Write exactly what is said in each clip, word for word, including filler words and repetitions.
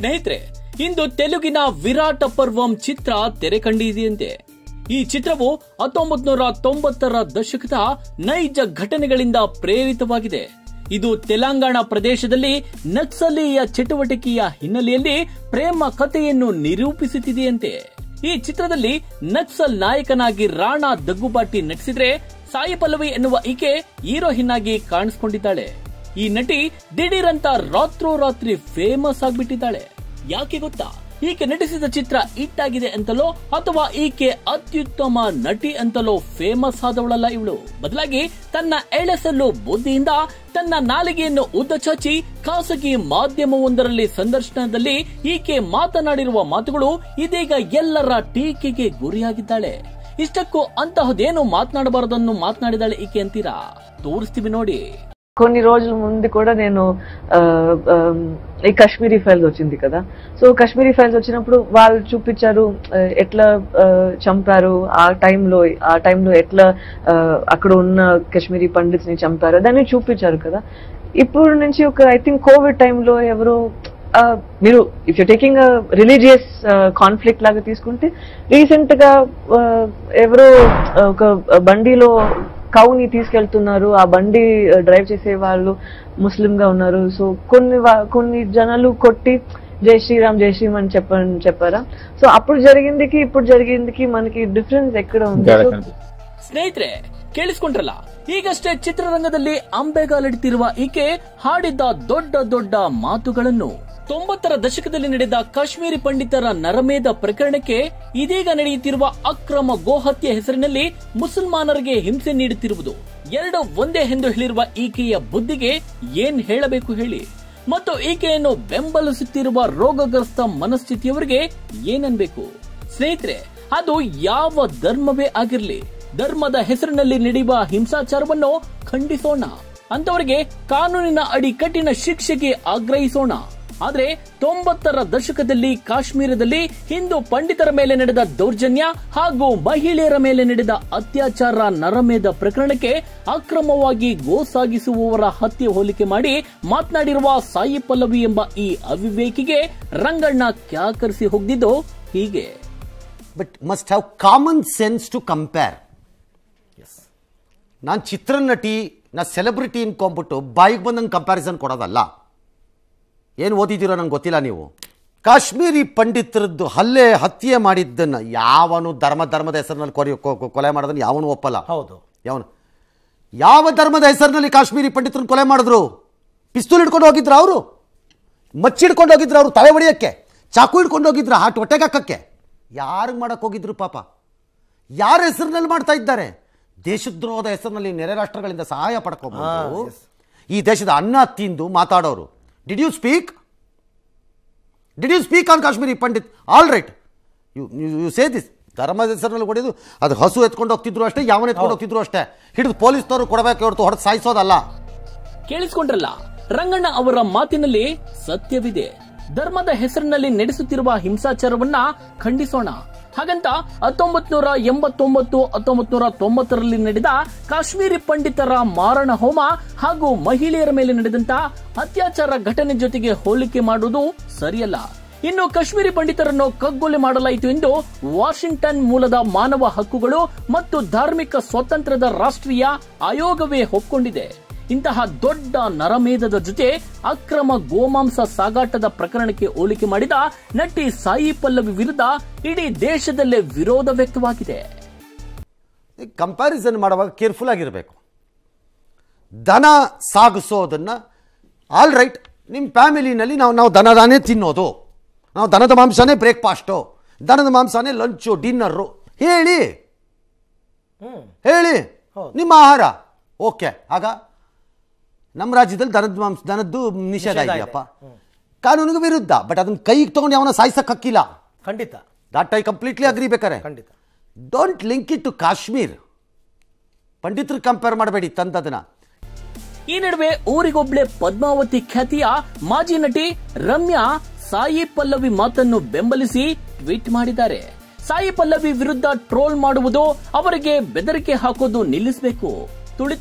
ಸ್ನೇಹಿತರೆ, ಇಂದು ತೆಲುಗಿನ ವಿರಾಟ ಪರ್ವಂ ಚಿತ್ರ ತೆರೆ ಕಂಡಿದೆಯಂತೆ. ಈ ಚಿತ್ರವು ಹತ್ತೊಂಬತ್ ನೂರ ತೊಂಬತ್ತರ ದಶಕದ ನೈಜ ಘಟನೆಗಳಿಂದ ಪ್ರೇರಿತವಾಗಿದೆ. ಇದು ತೆಲಂಗಾಣ ಪ್ರದೇಶದಲ್ಲಿ ನಕ್ಸಲೀಯ ಚಟುವಟಿಕೆಯ ಹಿನ್ನೆಲೆಯಲ್ಲಿ ಪ್ರೇಮ ಕಥೆಯನ್ನು ನಿರೂಪಿಸುತ್ತಿದೆಯಂತೆ. ಈ ಚಿತ್ರದಲ್ಲಿ ನಕ್ಸಲ್ ನಾಯಕನಾಗಿ ರಾಣಾ ದಗ್ಗುಬಾಟಿ ನಟಿಸಿದ್ರೆ, ಸಾಯಿ ಪಲ್ಲವಿ ಎನ್ನುವ ಈಕೆ ಹೀರೋಯಿನ್ ಆಗಿ ಕಾಣಿಸಿಕೊಂಡಿದ್ದಾಳೆ. ಈ ನಟಿ ದಿಢೀರಂತ ರಾತ್ರೋರಾತ್ರಿ ಫೇಮಸ್ ಆಗ್ಬಿಟ್ಟಿದ್ದಾಳೆ. ಯಾಕೆ ಗೊತ್ತಾ? ಈಕೆ ನಟಿಸಿದ ಚಿತ್ರ ಹಿಟ್ ಆಗಿದೆ ಅಂತಲೋ ಅಥವಾ ಈಕೆ ಅತ್ಯುತ್ತಮ ನಟಿ ಅಂತಲೋ ಫೇಮಸ್ ಆದವಳಲ್ಲ ಇವಳು. ಬದಲಾಗಿ ತನ್ನ ಎಳೆಸಲು ಬುದ್ಧಿಯಿಂದ ತನ್ನ ನಾಲಿಗೆಯನ್ನು ಉದ್ದ ಚಾಚಿ ಖಾಸಗಿ ಮಾಧ್ಯಮವೊಂದರಲ್ಲಿ ಸಂದರ್ಶನದಲ್ಲಿ ಈಕೆ ಮಾತನಾಡಿರುವ ಮಾತುಗಳು ಇದೀಗ ಎಲ್ಲರ ಟೀಕೆಗೆ ಗುರಿಯಾಗಿದ್ದಾಳೆ. ಇಷ್ಟಕ್ಕೂ ಅಂತಹದೇನು ಮಾತನಾಡಬಾರದನ್ನು ಮಾತನಾಡಿದಾಳೆ ಈಕೆ ಅಂತೀರಾ? ತೋರಿಸ್ತೀವಿ ನೋಡಿ. కొన్ని రోజుల ముందు కూడా నేను ఈ కాశ్మీరీ ఫైల్స్ వచ్చింది కదా. సో కాశ్మీరీ ఫైల్స్ వచ్చినప్పుడు వాళ్ళు చూపించారు ఎట్లా చంపారు, ఆ టైంలో ఆ టైంలో ఎట్లా అక్కడ ఉన్న కాశ్మీరీ పండిట్స్ ని చంపారు, దాన్ని చూపించారు కదా. ఇప్పుడు నుంచి ఒక ఐ థింక్ కోవిడ్ టైంలో ఎవరు మీరు if you taking religious conflict లాగా తీసుకుంటే, రీసెంట్ గా ఎవరో ఒక బండిలో కౌని తీసుకెళ్తున్నారు, ఆ బండి డ్రైవ్ చేసే వాళ్ళు ముస్లిం గా ఉన్నారు. సో కొన్ని కొన్ని జనాలు కొట్టి జై శ్రీరామ్ జై శ్రీరామ్ అని చెప్పని చెప్పారా. సో అప్పుడు జరిగిందికి ఇప్పుడు జరిగిందికి మనకి ಡಿಫರೆನ್ಸ್ ಎక్కడ ఉంది? ಸ್ನೇಹಿತರೆ, ಕೇಳಿಸ್ಕೊಂಡ್ರಲ್ಲ, ಈಗಷ್ಟೇ ಚಿತ್ರರಂಗದಲ್ಲಿ ಅಂಬೆಗಾಲಿಡುತ್ತಿರುವ ಈಕೆ ಹಾಡಿದ್ದ ದೊಡ್ಡ ದೊಡ್ಡ ಮಾತುಗಳನ್ನು. ತೊಂಬತ್ತರ ದಶಕದಲ್ಲಿ ನಡೆದ ಕಾಶ್ಮೀರಿ ಪಂಡಿತರ ನರಮೇಧ ಪ್ರಕರಣಕ್ಕೆ ಇದೀಗ ನಡೆಯುತ್ತಿರುವ ಅಕ್ರಮ ಗೋಹತ್ಯೆ ಹೆಸರಿನಲ್ಲಿ ಮುಸಲ್ಮಾನರಿಗೆ ಹಿಂಸೆ ನೀಡುತ್ತಿರುವುದು ಎರಡು ಒಂದೇ ಎಂದು ಹೇಳಿರುವ ಈಕೆಯ ಬುದ್ಧಿಗೆ ಏನ್ ಹೇಳಬೇಕು ಹೇಳಿ? ಮತ್ತು ಈಕೆಯನ್ನು ಬೆಂಬಲಿಸುತ್ತಿರುವ ರೋಗಗ್ರಸ್ತ ಮನಸ್ಥಿತಿಯವರಿಗೆ ಏನನ್ಬೇಕು? ಸ್ನೇಹಿತರೆ, ಅದು ಯಾವ ಧರ್ಮವೇ ಆಗಿರಲಿ, ಧರ್ಮದ ಹೆಸರಿನಲ್ಲಿ ನಡೆಯುವ ಹಿಂಸಾಚಾರವನ್ನು ಖಂಡಿಸೋಣ. ಅಂತವರಿಗೆ ಕಾನೂನಿನ ಅಡಿ ಕಠಿಣ ಶಿಕ್ಷೆಗೆ ಆಗ್ರಹಿಸೋಣ. ಆದ್ರೆ ತೊಂಬತ್ತರ ದಶಕದಲ್ಲಿ ಕಾಶ್ಮೀರದಲ್ಲಿ ಹಿಂದೂ ಪಂಡಿತರ ಮೇಲೆ ನಡೆದ ದೌರ್ಜನ್ಯ ಹಾಗೂ ಮಹಿಳೆಯರ ಮೇಲೆ ನಡೆದ ಅತ್ಯಾಚಾರ ನರಮೇಧ ಪ್ರಕರಣಕ್ಕೆ ಅಕ್ರಮವಾಗಿ ಗೋ ಸಾಗಿಸುವವರ ಹತ್ಯೆ ಹೋಲಿಕೆ ಮಾಡಿ ಮಾತನಾಡಿರುವ ಸಾಯಿ ಪಲ್ಲವಿ ಎಂಬ ಈ ಅವಿವೇಕಿಗೆ ರಂಗಣ್ಣ ಕ್ಯಾಕರಿಸಿ ಹೋಗಿದ್ದು ಹೀಗೆ. But must have common sense to compare. ನಾನು ಚಿತ್ರನಟಿ, ನಾ ಸೆಲೆಬ್ರಿಟಿ ಅನ್ಕೊಂಡ್ಬಿಟ್ಟು ಬಾಯಿಗೆ ಬಂದಂಗೆ ಕಂಪ್ಯಾರಿಸನ್ ಕೊಡೋದಲ್ಲ. ಏನು ಓದಿದ್ದೀರೋ ನಂಗೆ ಗೊತ್ತಿಲ್ಲ. ನೀವು ಕಾಶ್ಮೀರಿ ಪಂಡಿತರದ್ದು ಹಲ್ಲೆ ಹತ್ಯೆ ಮಾಡಿದ್ದನ್ನು ಯಾವನು ಧರ್ಮ ಧರ್ಮದ ಹೆಸರಿನಲ್ಲಿ ಕೊರೆ ಕೊಲೆ ಮಾಡೋದನ್ನು ಯಾವನು ಒಪ್ಪಲ್ಲ. ಹೌದು, ಯಾವನು ಯಾವ ಧರ್ಮದ ಹೆಸರಿನಲ್ಲಿ ಕಾಶ್ಮೀರಿ ಪಂಡಿತರನ್ನು ಕೊಲೆ ಮಾಡಿದ್ರು? ಪಿಸ್ತೂಲ್ ಹಿಡ್ಕೊಂಡು ಹೋಗಿದ್ರು ಅವರು, ಮಚ್ಚಿ ಹಿಡ್ಕೊಂಡು ಹೋಗಿದ್ರು ಅವರು, ತಲೆ ಹೊಡೆಯೋಕ್ಕೆ ಚಾಕು ಹಿಡ್ಕೊಂಡು ಹೋಗಿದ್ರು, ಹಾಟ್ ಹೊಟ್ಟೆಗೆ ಹಾಕಕ್ಕೆ. ಯಾರಿಗೆ ಮಾಡಕ್ಕೆ ಹೋಗಿದ್ರು ಪಾಪ? ಯಾರ ಹೆಸರಿನಲ್ಲಿ ಮಾಡ್ತಾ ಇದ್ದಾರೆ? ದೇಶದ್ರೋಹದ ಹೆಸರಿನಲ್ಲಿ ನೆರೆ ರಾಷ್ಟ್ರಗಳಿಂದ ಸಹಾಯ ಪಡ್ಕೊಂಡು ಈ ದೇಶದ ಅನ್ನ ತಿಂದು ಮಾತಾಡೋರು. Did you speak? Did you speak on Kashmiri Pandit? All right. You, you, you say this. ಧರ್ಮದ ಹೆಸರಿನಲ್ಲಿ ಕೊಡೋದು, ಅದು ಹಸು ಎತ್ಕೊಂಡು ಹೋಗ್ತಿದ್ರು ಅಷ್ಟೇ, ಯಾವನ ಎತ್ಕೊಂಡು ಹೋಗ್ತಿದ್ರು ಅಷ್ಟೇ. ಹಿಡಿದು ಪೊಲೀಸ್ನವರು ಕೊಡಬೇಕು, ಹೊರತು ಹೊಡೆದು ಸಾಯಿಸೋದಲ್ಲ. ಕೇಳಿಸ್ಕೊಂಡ್ರಲ್ಲ, ರಂಗಣ್ಣ ಅವರ ಮಾತಿನಲ್ಲಿ ಸತ್ಯವಿದೆ. ಧರ್ಮದ ಹೆಸರಿನಲ್ಲಿ ನಡೆಸುತ್ತಿರುವ ಹಿಂಸಾಚಾರವನ್ನ ಖಂಡಿಸೋಣ. ಹಾಗಂತ ಹತ್ತೊಂಬತ್ ನೂರ ಎಂಬತ್ತೊಂಬತ್ತು ಹತ್ತೊಂಬತ್ ನೂರ ತೊಂಬತ್ತರಲ್ಲಿ ನಡೆದ ಕಾಶ್ಮೀರಿ ಪಂಡಿತರ ಮಾರಣ ಹೋಮ ಹಾಗೂ ಮಹಿಳೆಯರ ಮೇಲೆ ನಡೆದಂತ ಅತ್ಯಾಚಾರ ಘಟನೆ ಜೊತೆಗೆ ಹೋಲಿಕೆ ಮಾಡುವುದು ಸರಿಯಲ್ಲ. ಇನ್ನು ಕಾಶ್ಮೀರಿ ಪಂಡಿತರನ್ನು ಕಗ್ಗೊಲೆ ಮಾಡಲಾಯಿತು ಎಂದು ವಾಷಿಂಗ್ಟನ್ ಮೂಲದ ಮಾನವ ಹಕ್ಕುಗಳು ಮತ್ತು ಧಾರ್ಮಿಕ ಸ್ವಾತಂತ್ರ್ಯದ ರಾಷ್ಟ್ರೀಯ ಆಯೋಗವೇ ಒಪ್ಪಿಕೊಂಡಿದೆ. ಇಂತಹ ದೊಡ್ಡ ನರಮೇಧದ ಜೊತೆ ಅಕ್ರಮ ಗೋಮಾಂಸ ಸಾಗಾಟದ ಪ್ರಕರಣಕ್ಕೆ ಹೋಲಿಕೆ ಮಾಡಿದ ನಟಿ ಸಾಯಿ ಪಲ್ಲವಿ ವಿರುದ್ಧ ಇಡೀ ದೇಶದಲ್ಲೇ ವಿರೋಧ ವ್ಯಕ್ತವಾಗಿದೆ. ಕಂಪ್ಯಾರಿಸನ್ ಮಾಡುವಾಗ ಕೇರ್ಫುಲ್ ಆಗಿರಬೇಕು. ದನ ಸಾಗಿಸೋದನ್ನ ಆಲ್ ರೈಟ್, ನಿಮ್ಮ ಫ್ಯಾಮಿಲಿನಲ್ಲಿ ನಾವು ನಾವು ದನದಾನೇ ತಿನ್ನೋದು, ನಾವು ದನದ ಮಾಂಸನೇ ಬ್ರೇಕ್ಫಾಸ್ಟು, ದನದ ಮಾಂಸನೇ ಲಂಚು, ಡಿನ್ನರು ಹೇಳಿ ಹೇಳಿ ನಿಮ್ಮ ಆಹಾರ ಓಕೆ. ಆಗ ನಮ್ಮ ರಾಜ್ಯದಲ್ಲಿ ದನದ ಮಾಂಸ ದನದ್ದು ನಿಷೇಧ ಇದೆಯಪ್ಪ, ಕಾನೂನಿಗೆ ವಿರುದ್ಧ. ಬಟ್ ಅದನ್ನ ಕೈಗೆ ತಗೊಂಡು ಅವನ ಸಾಯಿಸಕ್ಕೆ ಹಕ್ಕಿಲ್ಲ. ಖಂಡಿತ, ದಟ್ ಐ ಕಂಪ್ಲೀಟ್ಲಿ ಅಗ್ರಿ. ಬೇಕಾರೆ ಖಂಡಿತ don't link it to Kashmir. ಪಂಡಿತರು ಕಂಪೇರ್ ಮಾಡಬೇಡಿ ತಂದದನ್ನ. ಈ ನಡುವೆ ಊರಿಗೊಬ್ಳೆ ಪದ್ಮಾವತಿ ಖ್ಯಾತಿಯ ಮಾಜಿ ನಟಿ ರಮ್ಯಾ ಸಾಯಿ ಪಲ್ಲವಿ ಮಾತನ್ನು ಬೆಂಬಲಿಸಿ ಟ್ವೀಟ್ ಮಾಡಿದ್ದಾರೆ. ಸಾಯಿ ಪಲ್ಲವಿ ವಿರುದ್ಧ ಟ್ರೋಲ್ ಮಾಡುವುದು, ಅವರಿಗೆ ಬೆದರಿಕೆ ಹಾಕೋದು ನಿಲ್ಲಿಸಬೇಕು.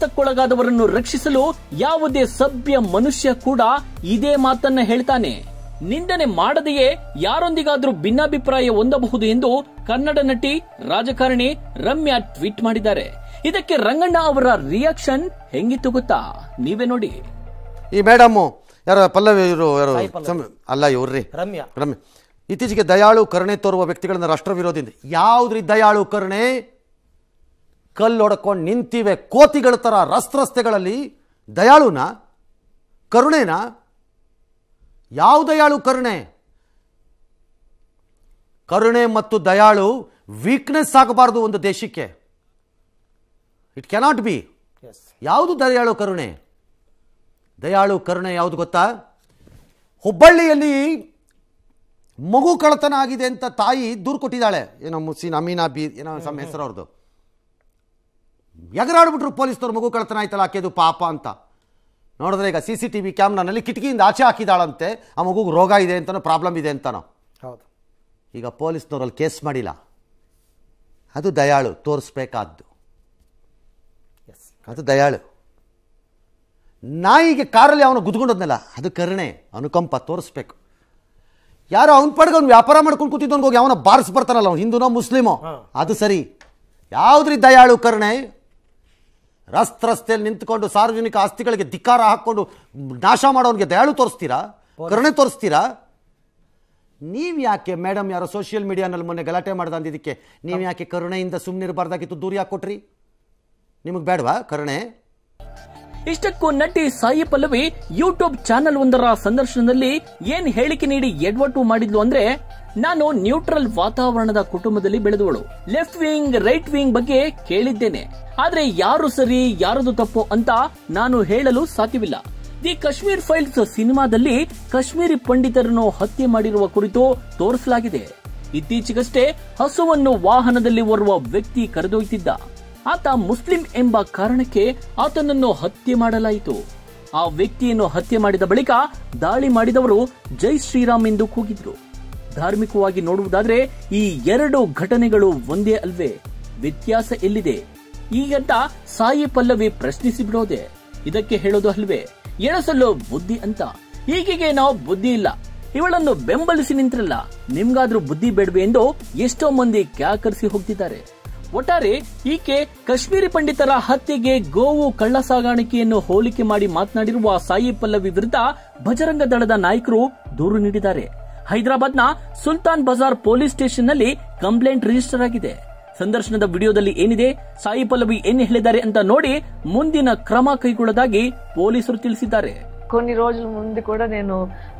ತುಳಿತಕ್ಕೊಳಗಾದವರನ್ನು ರಕ್ಷಿಸಲು ಯಾವುದೇ ಸಭ್ಯ ಮನುಷ್ಯ ಕೂಡ ಇದೇ ಮಾತನ್ನ ಹೇಳ್ತಾನೆ. ನಿಂದನೆ ಮಾಡದೆಯೇ ಯಾರೊಂದಿಗಾದ್ರೂ ಭಿನ್ನಾಭಿಪ್ರಾಯ ಹೊಂದಬಹುದು ಎಂದು ಕನ್ನಡ ನಟಿ ರಾಜಕಾರಣಿ ರಮ್ಯಾ ಟ್ವೀಟ್ ಮಾಡಿದ್ದಾರೆ. ಇದಕ್ಕೆ ರಂಗಣ್ಣ ಅವರ ರಿಯಾಕ್ಷನ್ ಹೆಂಗಿತ್ತು ಗೊತ್ತಾ? ನೀವೇ ನೋಡಿ. ಈ ಮೇಡಮ್ ಯಾರ ಪಲ್ಲವಿ ಇವರು ಯಾರು ಅಲ್ಲ ಇವ್ರಿ ರಮ್ಯಾ ರಮ್ಯಾ ಇತ್ತೀಚೆಗೆ ದಯಾಳು ಕರುಣೆ ತೋರುವ ವ್ಯಕ್ತಿಗಳನ್ನ ರಾಷ್ಟ್ರ ವಿರೋಧಿ. ಯಾವುದ್ರಿ ದಯಾಳು ಕರುಣೆ? ಕಲ್ಲು ಹೊಡ್ಕೊಂಡು ನಿಂತಿವೆ ಕೋತಿಗಳ ತರ ರಸ್ತೆ ದಯಾಳುನ ಕರುಣೆನ? ಯಾವ ದಯಾಳು ಕರುಣೆ? ಕರುಣೆ ಮತ್ತು ದಯಾಳು ವೀಕ್ನೆಸ್ ಆಗಬಾರದು ಒಂದು ದೇಶಕ್ಕೆ. It cannot be. ಯಾವುದು ದಯಾಳು ಕರುಣೆ? ದಯಾಳು ಕರುಣೆ ಯಾವುದು ಗೊತ್ತಾ? ಹುಬ್ಬಳ್ಳಿಯಲ್ಲಿ ಮಗು ಕಳ್ಳತನ ಆಗಿದೆ ಅಂತ ತಾಯಿ ದೂರು ಕೊಟ್ಟಿದ್ದಾಳೆ. ಏನೋ ಮುಸ್ಸಿನ್ ಅಮೀನಾ ಬಿ ಏನೋ ಸಮ ಹೆಸರು ಅವ್ರದ್ದು. ಎಗರಾಡ್ಬಿಟ್ರು ಪೊಲೀಸ್ನವ್ರು, ಮಗು ಕಳ್ಳತನ ಆಯ್ತಲ್ಲ ಆಕೆದು ಪಾಪ ಅಂತ. ನೋಡಿದ್ರೆ ಈಗ ಸಿ ಸಿ ಟಿ ವಿ ಕ್ಯಾಮ್ರಾನಲ್ಲಿ ಕಿಟಕಿಯಿಂದ ಆಚೆ ಹಾಕಿದಾಳಂತೆ. ಆ ಮಗುಗೆ ರೋಗ ಇದೆ ಅಂತನೋ ಪ್ರಾಬ್ಲಮ್ ಇದೆ ಅಂತನೋ. ಹೌದು. ಈಗ ಪೊಲೀಸ್ನವರಲ್ಲಿ ಕೇಸ್ ಮಾಡಿಲ್ಲ. ಅದು ದಯಾಳು ತೋರಿಸ್ಬೇಕಾದ್ದು. ಅದು ದಯಾಳು. ನಾಯಿಗೆ ಕಾರಲ್ಲಿ ಅವನು ಗುದ್ಕೊಂಡದ್ನಲ್ಲ, ಅದು ಕರುಣೆ, ಅನುಕಂಪ ತೋರಿಸ್ಬೇಕು. ಯಾರೋ ಅವ್ನ ಪಡೆಗೆ ಅವ್ನು ವ್ಯಾಪಾರ ಮಾಡ್ಕೊಂಡು ಕೂತಿದ್ದವನಿಗೆ ಹೋಗಿ ಅವನ ಬಾರಿಸ್ ಬರ್ತಾನಲ್ಲ, ಅವ್ನು ಹಿಂದೂನೋ ಮುಸ್ಲಿಮೋ, ಅದು ಸರಿ. ಯಾವುದ್ರಿ ದಯಾಳು ಕರುಣೆ? ರಸ್ತೆ ರಸ್ತೆಯಲ್ಲಿ ನಿಂತ್ಕೊಂಡು ಸಾರ್ವಜನಿಕ ಆಸ್ತಿಗಳಿಗೆ ಧಿಕ್ಕಾರ ಹಾಕ್ಕೊಂಡು ನಾಶ ಮಾಡೋನಿಗೆ ದಯಾಳು ತೋರಿಸ್ತೀರಾ? ಕರುಣೆ ತೋರಿಸ್ತೀರಾ? ನೀವು ಯಾಕೆ ಮೇಡಮ್ ಯಾರೋ ಸೋಷಿಯಲ್ ಮೀಡಿಯಾನಲ್ಲಿ ಮೊನ್ನೆ ಗಲಾಟೆ ಮಾಡ್ದ ಅಂದಿದ್ದಕ್ಕೆ ನೀವು ಯಾಕೆ ಕರುಣೆಯಿಂದ ಸುಮ್ಮನಿರಬಾರ್ದಾಗಿತ್ತು? ದೂರ ಯಾಕೆ ಕೊಟ್ರಿ? ನಿಮಗೆ ಬೇಡವಾ ಕರುಣೆ? ಇಷ್ಟಕ್ಕೂ ನಟಿ ಸಾಯಿ ಪಲ್ಲವಿ ಯೂಟ್ಯೂಬ್ ಚಾನೆಲ್ ಒಂದರ ಸಂದರ್ಶನದಲ್ಲಿ ಏನ್ ಹೇಳಿಕೆ ನೀಡಿ ಎಡವಟ್ಟು ಮಾಡಿದ್ಲು ಅಂದ್ರೆ, ನಾನು ನ್ಯೂಟ್ರಲ್ ವಾತಾವರಣದ ಕುಟುಂಬದಲ್ಲಿ ಬೆಳೆದವಳು. ಲೆಫ್ಟ್ ವಿಂಗ್ ರೈಟ್ ವಿಂಗ್ ಬಗ್ಗೆ ಕೇಳಿದ್ದೇನೆ, ಆದ್ರೆ ಯಾರು ಸರಿ ಯಾರದು ತಪ್ಪು ಅಂತ ನಾನು ಹೇಳಲು ಸಾಧ್ಯವಿಲ್ಲ. ದಿ ಕಾಶ್ಮೀರ್ ಫೈಲ್ಸ್ ಸಿನಿಮಾದಲ್ಲಿ ಕಾಶ್ಮೀರಿ ಪಂಡಿತರನ್ನು ಹತ್ಯೆ ಮಾಡಿರುವ ಕುರಿತು ತೋರಿಸಲಾಗಿದೆ. ಇತ್ತೀಚೆಗಷ್ಟೇ ಹಸುವನ್ನು ವಾಹನದಲ್ಲಿ ಓರ್ವ ವ್ಯಕ್ತಿ ಕರೆದೊಯ್ತಿದ್ದ. ಆತ ಮುಸ್ಲಿಂ ಎಂಬ ಕಾರಣಕ್ಕೆ ಆತನನ್ನು ಹತ್ಯೆ ಮಾಡಲಾಯಿತು. ಆ ವ್ಯಕ್ತಿಯನ್ನು ಹತ್ಯೆ ಮಾಡಿದ ಬಳಿಕ ದಾಳಿ ಮಾಡಿದವರು ಜೈ ಶ್ರೀರಾಮ್ ಎಂದು ಕೂಗಿದ್ರು. ಧಾರ್ಮಿಕವಾಗಿ ನೋಡುವುದಾದ್ರೆ ಈ ಎರಡು ಘಟನೆಗಳು ಒಂದೇ ಅಲ್ವೇ? ವ್ಯತ್ಯಾಸ ಎಲ್ಲಿದೆ ಈಗಂತ ಸಾಯಿ ಪಲ್ಲವಿ ಪ್ರಶ್ನಿಸಿ ಬಿಡೋದೆ. ಇದಕ್ಕೆ ಹೇಳೋದು ಅಲ್ವೇ ಎಳಸಲು ಬುದ್ಧಿ ಅಂತ. ಈಗೀಗೆ ನಾವು ಬುದ್ಧಿ ಇಲ್ಲ, ಇವಳನ್ನು ಬೆಂಬಲಿಸಿ ನಿಂತ್ರಲ್ಲ, ನಿಮ್ಗಾದ್ರೂ ಬುದ್ಧಿ ಬೇಡವೆ ಎಂದು ಎಷ್ಟೋ ಮಂದಿ ಕ್ಯಾಕರಿಸಿ ಹೋಗ್ತಿದ್ದಾರೆ. ಒಟ್ಟಾರೆ ಈಕೆ ಕಾಶ್ಮೀರಿ ಪಂಡಿತರ ಹತ್ಯೆಗೆ ಗೋವು ಕಳ್ಳ ಸಾಗಾಣಿಕೆಯನ್ನು ಹೋಲಿಕೆ ಮಾಡಿ ಮಾತನಾಡಿರುವ ಸಾಯಿ ಪಲ್ಲವಿ ವಿರುದ್ಧ ಬಜರಂಗ ದಳದ ನಾಯಕರು ದೂರು ನೀಡಿದ್ದಾರೆ. ಹೈದರಾಬಾದ್ನ ಸುಲ್ತಾನ್ ಬಜಾರ್ ಪೊಲೀಸ್ ಸ್ಟೇಷನ್ ನಲ್ಲಿ ಕಂಪ್ಲೇಂಟ್ ರಿಜಿಸ್ಟರ್ ಆಗಿದೆ. ಸಂದರ್ಶನದ ವಿಡಿಯೋದಲ್ಲಿ ಏನಿದೆ, ಸಾಯಿ ಪಲ್ಲವಿ ಏನು ಹೇಳಿದ್ದಾರೆ ಅಂತ ನೋಡಿ ಮುಂದಿನ ಕ್ರಮ ಕೈಗೊಳ್ಳೋದಾಗಿ ಪೊಲೀಸರು ತಿಳಿಸಿದ್ದಾರೆ. కొన్ని రోజుల ముందు కూడా నేను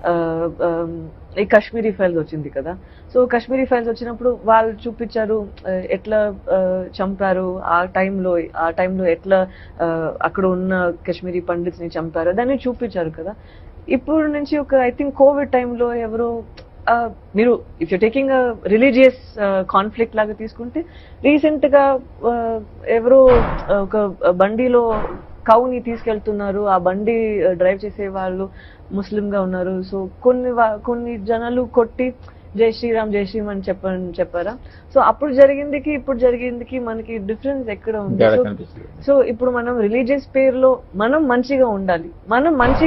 ఈ కాశ్మీరీ ఫైల్స్ వచ్చింది కదా, సో కాశ్మీరీ ఫైల్స్ వచ్చినప్పుడు వాళ్ళు చూపించారు ఎట్లా చంపారు, ఆ టైంలో ఆ టైంలో ఎట్లా అక్కడ ఉన్న కాశ్మీరీ పండిట్స్ ని చంపారు, దాన్ని చూపించారు కదా. ఇప్పుడు నుంచి ఒక ఐ థింక్ కోవిడ్ టైంలో ఎవరో మీరు if you taking religious conflict లాగా తీసుకుంటే, రీసెంట్ గా ఎవరో ఒక బండిలో కౌని తీసుకెళ్తున్నారు, ఆ బండి డ్రైవ్ చేసే వాళ్ళు ముస్లిం గా ఉన్నారు. సో కొన్ని కొన్ని జనాలు కొట్టి జై శ్రీరామ్ జై శ్రీరామ్ అని చెప్పని చెప్పారా. సో అప్పుడు జరిగిందికి ఇప్పుడు జరిగిందికి మనకి డిఫరెన్స్ ఎక్కడ ఉంది? సో ఇప్పుడు మనం రిలీజియస్ పేరులో మనం మంచిగా ఉండాలి, మనం మంచి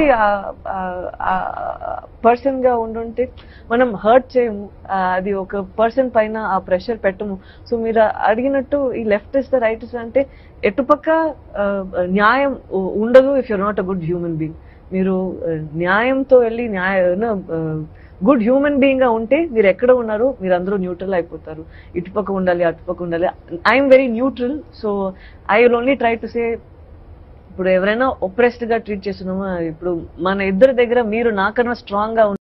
పర్సన్ గా ఉండుంటే మనం హర్ట్ చేయము, అది ఒక పర్సన్ పైన ఆ ప్రెషర్ పెట్టము. సో మీరు అడిగినట్టు ఈ లెఫ్టిస్ట్ రైటిస్ట్ అంటే ఎటుపక్క న్యాయం ఉండదు. If you're not a good human being, మీరు న్యాయంతో వెళ్ళి న్యాయ గుడ్ హ్యూమన్ బీయింగ్ గా ఉంటే మీరు ఎక్కడ ఉన్నారు, మీరు అందరూ న్యూట్రల్ అయిపోతారు. ఇటుపక్క ఉండాలి అటుపక్క ఉండాలి. I'm very neutral, so I will only try to say, ఇప్పుడు ఎవరైనా ఒప్రెస్డ్ గా ట్రీట్ చేస్తున్నామా, ఇప్పుడు మన ఇద్దరి దగ్గర మీరు నాకన్నా స్ట్రాంగ్ గా